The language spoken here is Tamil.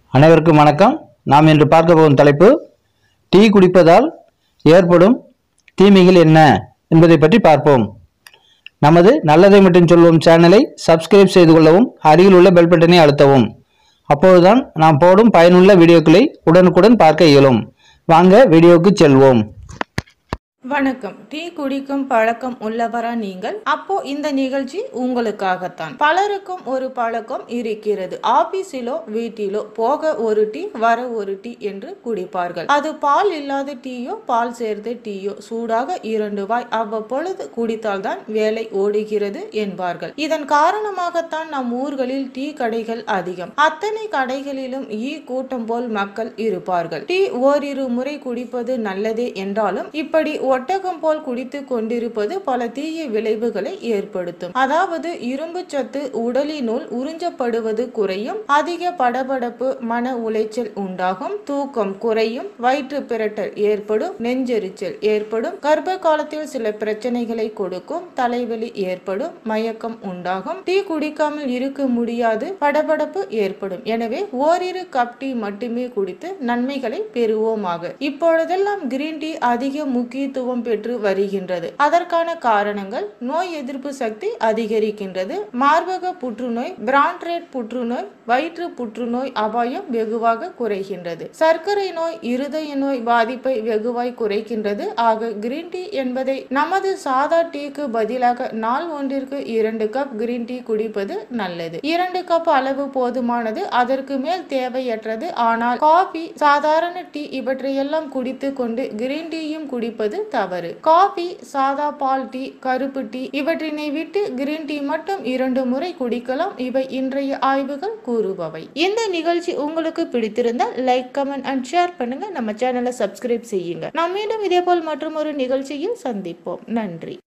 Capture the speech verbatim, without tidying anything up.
அனைவருக்கும் வணக்கம். நாம் இன்று பார்க்க போகும் தலைப்பு டீ குடிப்பதால் ஏற்படும் தீமைகள் என்ன என்பதை பற்றி பார்ப்போம். நமது நல்லதை மட்டும் சொல்வோம் சேனலை சப்ஸ்கிரைப் செய்து கொள்ளவும், அருகில் உள்ள பெல் பட்டனை அழுத்தவும். அப்போதுதான் நாம் போடும் பயனுள்ள வீடியோக்களை உடனுக்குடன் பார்க்க இயலும். வாங்க வீடியோவுக்கு செல்வோம். வணக்கம். டீ குடிக்கும் பழக்கம் உள்ளவரா நீங்கள்? அப்போ இந்த நிகழ்ச்சி உங்களுக்காகத்தான். பலருக்கும் ஒரு பழக்கம் இருக்கிறது. ஆபீஸிலோ வீட்டிலோ போக ஒரு டீ, வர ஒரு டீ என்று குடிப்பார்கள். அது பால் இல்லாத டீயோ பால் சேர்த்த டீயோ சூடாக இரண்டு வாய் அவ்வப்பொழுது குடித்தால்தான் வேலை ஓடுகிறது என்பார்கள். இதன் காரணமாகத்தான் நம் ஊர்களில் டீ கடைகள் அதிகம். அத்தனை கடைகளிலும் ஈ கூட்டம் போல் மக்கள் இருப்பார்கள். டீ ஓரிரு முறை குடிப்பது நல்லதே என்றாலும் இப்படி ஒட்டகம் போல் குடித்து கொண்டிருப்பது பல தீய விளைவுகளை ஏற்படுத்தும். அதாவது இரும்பு சத்து உடலினுள் உறிஞ்சப்படுவது குறையும், அதிக படபடப்பு, மன உளைச்சல் உண்டாகும், தூக்கம் குறையும், வயிற்று பிரட்டல் ஏற்படும், நெஞ்செரிச்சல் ஏற்படும், கர்ப்ப காலத்தில் சில பிரச்சனைகளை கொடுக்கும், தலைவலி ஏற்படும், மயக்கம் உண்டாகும், டீ குடிக்காமல் இருக்க முடியாது, படபடப்பு ஏற்படும். எனவே ஓரிரு கப் டீ மட்டுமே குடித்து நன்மைகளை பெறுவோமாக. இப்பொழுதெல்லாம் கிரீன் டீ அதிக முக்கியத்துவம் பெற்று வருகின்றது. அதற்கான காரணங்கள்: நோய் எதிர்ப்பு சக்தி அதிகரிக்கின்றது, மார்பக புற்றுநோய், பிரான்ட்ரேட் புற்றுநோய், வயிற்று புற்றுநோய் அபாயம் வெகுவாக குறைகின்றது, சர்க்கரை நோய், இருதய நோய் பாதிப்பை வெகுவாய் குறைக்கின்றது. ஆக கிரீன் டீ என்பதை நமது சாதா டீக்கு பதிலாக நாள் ஒன்றிற்கு இரண்டு கப் கிரீன் டீ குடிப்பது நல்லது. இரண்டு கப் அளவு போதுமானது, அதற்கு மேல் தேவையற்றது. ஆனால் காபி, சாதாரண டீ இவற்றையெல்லாம் குடித்து கொண்டு கிரீன் டீயும் குடிப்பது தவறு. காபி, சாதா பால் டீ, கருப்பு டீ இவற்றினை விட்டு கிரீன் டீ மட்டும் இரண்டு முறை குடிக்கலாம். இவை இன்றைய ஆய்வுகள் கூறுபவை. இந்த நிகழ்ச்சி உங்களுக்கு பிடித்திருந்தால் லைக், கமெண்ட் அண்ட் ஷேர் பண்ணுங்க. நம்ம சேனலை சப்ஸ்கிரைப் செய்யுங்க. நாம் மீண்டும் இதே போல் மற்றும் ஒரு நிகழ்ச்சியில் சந்திப்போம். நன்றி.